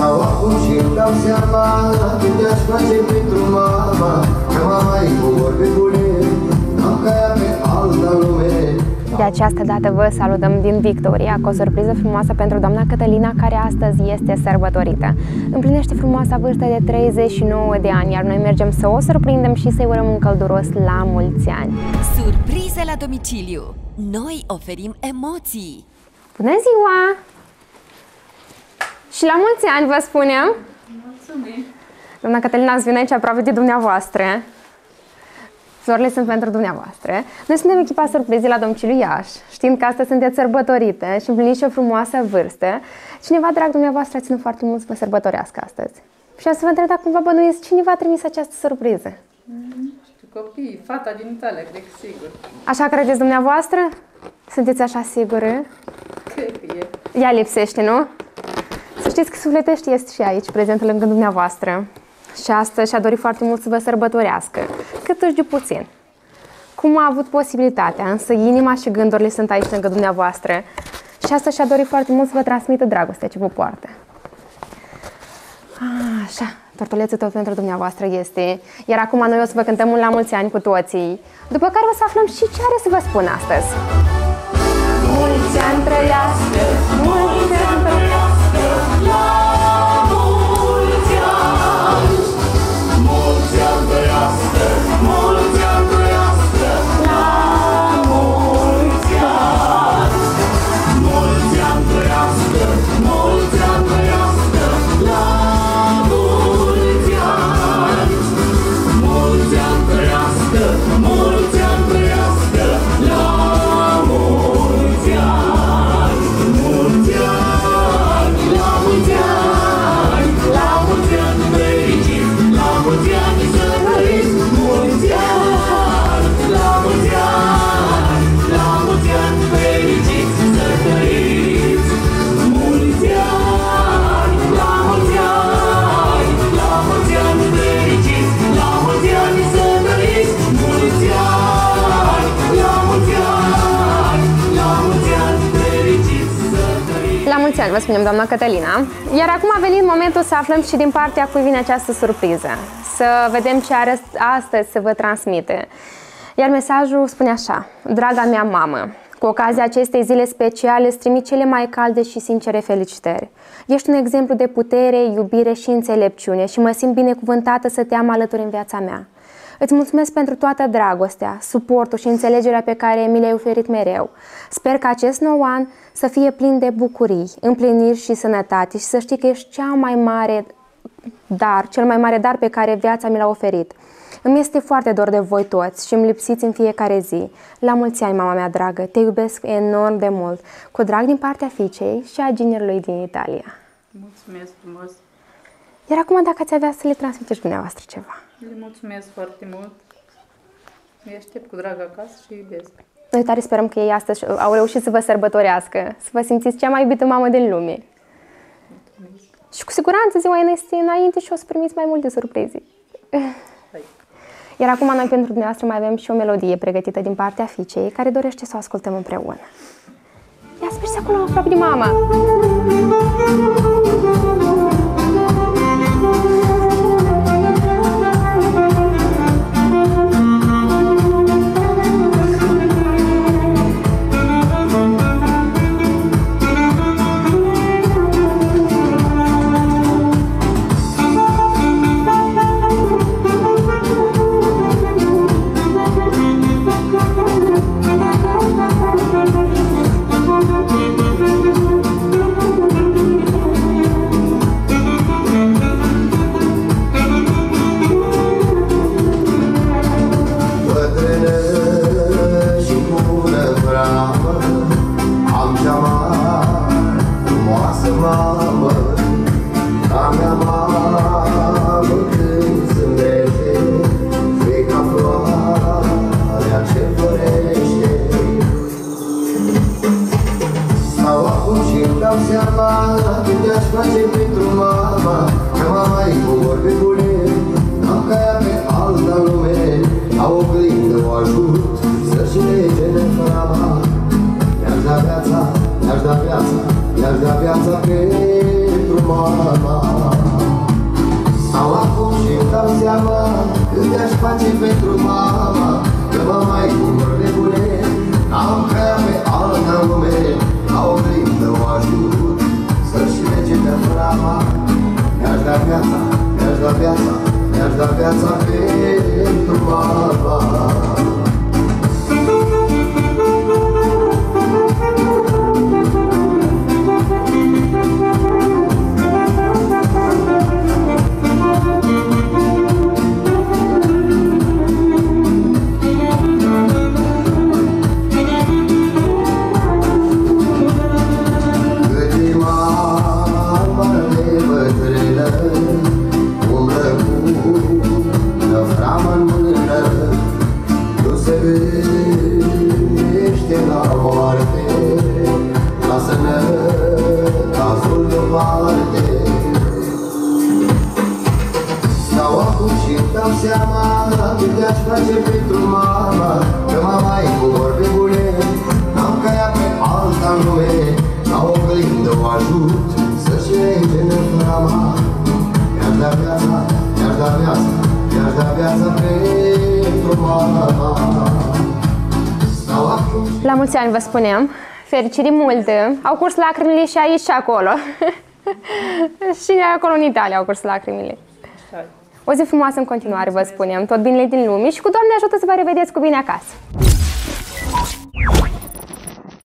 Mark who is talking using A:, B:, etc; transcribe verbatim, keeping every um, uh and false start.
A: Sau acum și-mi dau seama ce te-aș face pentru mama, că mama-i cu vorbe bune, n-am ca ea pe alta lume.
B: De această dată vă salutăm din Victoria cu o surpriză frumoasă pentru doamna Cătălina, care astăzi este sărbătorită. Împlinește frumoasa vârstă de treizeci și nouă de ani, iar noi mergem să o surprindem și să-i urăm un călduros la mulți ani.
C: Surprize la domiciliu! Noi oferim emoții!
B: Bună ziua! Și la mulți ani vă spunem!
D: Mulțumim!
B: Doamna Cătălina, ați venit aici aproape de dumneavoastră. Florile sunt pentru dumneavoastră. Noi suntem echipa surprizii la domiciliu Iași, știind că astăzi sunteți sărbătorite și împliniți și o frumoasă vârstă. Cineva drag dumneavoastră a ținut foarte mult să vă sărbătorească astăzi. Și am să vă întreb dacă cumva bănuiesc cine v-a trimis această surpriză.
D: Nu știu, copiii, fata din Italia, cred că sigur.
B: Așa credeți dumneavoastră? Sunteți așa sigură?
D: Cred că e.
B: Ea lipsește, nu? Să știți că sufletește este și aici, prezentă lângă dumneavoastră. Și astăzi și-a dorit foarte mult să vă sărbătorească, cât își de puțin. Cum a avut posibilitatea, însă inima și gândurile sunt aici lângă dumneavoastră. Și astăzi și-a dorit foarte mult să vă transmită dragostea ce vă poartă. Așa, tortulețul tot pentru dumneavoastră este. Iar acum noi o să vă cântăm un la mulți ani cu toții, după care o să aflăm și ce are să vă spun astăzi. Mulți ani trăiască, mulți ani trăiască, la mulți ani! Mulți ani trăiască, mulți ani trăiască, la mulți ani! Mulți ani trăiască, mulți ani trăiască, la mulți ani! Mulți ani trăiască, mulți ani trăiască, la mulți ani! Mulți ani, la mulți ani, la mulți ani fericiți, la mulți ani să trăiți, mulți ani, la mulți ani, la mulți ani fericiți să trăiți, mulți ani, la mulți ani, la mulți ani fericiți, la mulți ani să trăiți, mulți ani, la mulți ani, la mulți ani fericiți să trăiți. La mulți ani, vă spunem, doamna Cătălina. Iar acum a venit momentul să aflăm și din partea cui vine această surpriză. Să vedem ce are astăzi să vă transmite. Iar mesajul spune așa: draga mea mamă, cu ocazia acestei zile speciale îți trimit cele mai calde și sincere felicitări. Ești un exemplu de putere, iubire și înțelepciune și mă simt binecuvântată să te am alături în viața mea. Îți mulțumesc pentru toată dragostea, suportul și înțelegerea pe care mi le-ai oferit mereu. Sper că acest nou an să fie plin de bucurii, împliniri și sănătate și să știi că ești cea mai mare dar, cel mai mare dar pe care viața mi l-a oferit. Îmi este foarte dor de voi toți și îmi lipsiți în fiecare zi. La mulți ani, mama mea dragă, te iubesc enorm de mult. Cu drag din partea fiicei și a ginerului din Italia.
D: Mulțumesc frumos.
B: Iar acum, dacă ați avea să le transmiteți dumneavoastră ceva.
D: Le mulțumesc foarte mult. Îi aștept cu drag acasă și iubesc.
B: Noi tare sperăm că ei astăzi au reușit să vă sărbătorească, să vă simțiți cea mai iubită mamă din lume.
D: Mulțumesc.
B: Și cu siguranță ziua este înainte și o să primiți mai multe surprize.
D: Hai.
B: Iar acum noi pentru dumneavoastră mai avem și o melodie pregătită din partea fiicei, care dorește să o ascultăm împreună. Ia speriți acolo aproape de mama!
A: Stau acum și-mi dau seama cât te-aș face pentru mama, că mă mai bucur de bune. N-am căia pe altă lume, la oglindă o ajut să-și legete frama. Mi-aș da viața, mi-aș da viața, mi-aș da viața pentru mama. Stau acum și-mi dau seama cât te-aș face pentru mama, că mama e cu vorbe bune. N-am căia pe alta lume, la oglindă o ajut să-și legene frama. Mi-aș da viața, mi-aș da viața, mi-aș da viața pentru mama. Stau acum și...
B: La mulți ani vă spunem, fericiri multe, au curs lacrimile și aici și acolo. Și acolo în Italia au curs lacrimile. O zi frumoasă în continuare, vă spunem, tot binele din lume și cu Doamne ajută să vă revedeți cu bine acasă.